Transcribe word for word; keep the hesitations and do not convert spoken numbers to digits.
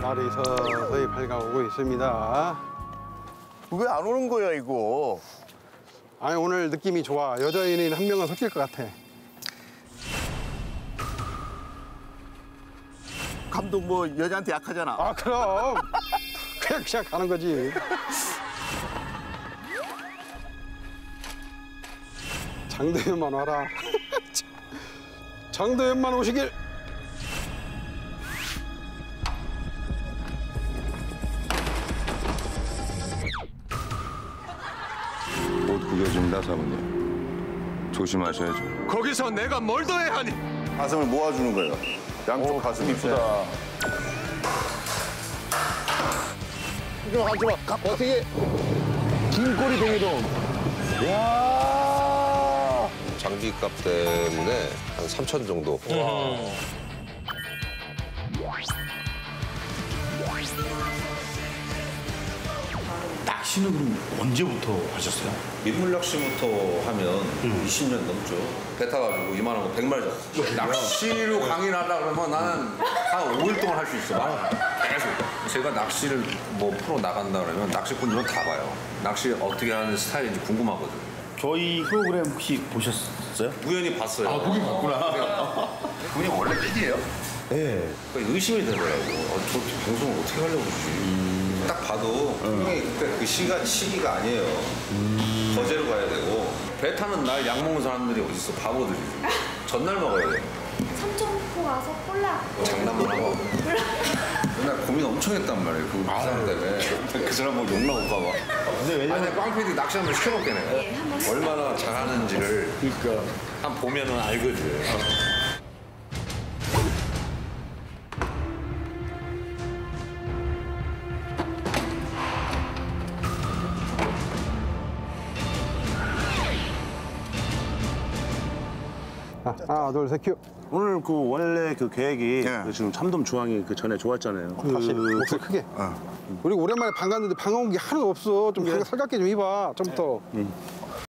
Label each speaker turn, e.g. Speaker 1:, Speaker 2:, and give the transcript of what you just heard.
Speaker 1: 날이 서서히 밝아오고 있습니다.
Speaker 2: 왜 안 오는 거야, 이거?
Speaker 1: 아니, 오늘 느낌이 좋아. 여자인인 한 명은 섞일 것 같아.
Speaker 2: 감독 뭐 여자한테 약하잖아.
Speaker 1: 아, 그럼. 그냥 그냥 가는 거지. 장도연만 와라. 장도연만 오시길.
Speaker 3: 옷 구겨집니다, 사모님. 조심하셔야죠.
Speaker 4: 거기서 내가 뭘 더 해야 하니?
Speaker 2: 가슴을 모아주는 거예요. 양쪽 가슴 이쁘다. 이거 하지 마. 어떻게 긴 꼬리 뱅이동. 야.
Speaker 5: 장비값 때문에 한 삼천 정도.
Speaker 4: 와.
Speaker 6: 낚시는 그럼 언제부터 하셨어요?
Speaker 5: 민물 낚시부터 하면
Speaker 6: 음.
Speaker 5: 이십 년 넘죠. 배 타가지고 이만한 거 백 마리 잡았어. 낚시로 강의를 하다 그러면 나는 한 오 일 동안 할 수 있어. 막 계속. 제가 낚시를 뭐 프로 나간다 그러면 낚시꾼들은 다 봐요. 낚시 어떻게 하는 스타일인지 궁금하거든.
Speaker 6: 저희 프로그램 혹시 보셨어요?
Speaker 5: 우연히 봤어요.
Speaker 6: 아, 보긴 봤구나.
Speaker 5: 그분이 원래 피디예요?
Speaker 6: 네.
Speaker 5: 의심이 되더라고. 어, 저 방송을 어떻게 하려고 그러지? 음. 딱 봐도 분명히 그때 그 시간, 시기가 아니에요. 음. 거제로 가야 되고 배 타는 날 약 먹는 사람들이 어디 있어? 바보들이. 전날 먹어야 돼.
Speaker 7: 삼천포 가서 콜라.
Speaker 5: 장난만 하고. 그날 고민 엄청 했단 말이에요. 그 사람 때문에. 그 사람 뭐 욕 나올까 봐.
Speaker 6: 근데 왜냐면
Speaker 5: 아니, 꽝 피디 낚시 한번 시켜볼게 내가.
Speaker 7: 예, 한번
Speaker 5: 얼마나 잘하는지를
Speaker 6: 그러니까
Speaker 5: 한 보면은 알거든.
Speaker 1: 자, 하나, 둘, 셋, 큐.
Speaker 6: 오늘 그 원래 그 계획이
Speaker 2: 네.
Speaker 6: 그 지금 참돔 주황이 그 전에 좋았잖아요.
Speaker 1: 다시 목소리 크게. 우리 오랜만에 방 갔는데 방 온 게 하나도 없어. 좀 살갑게 좀 입어. 처음부터.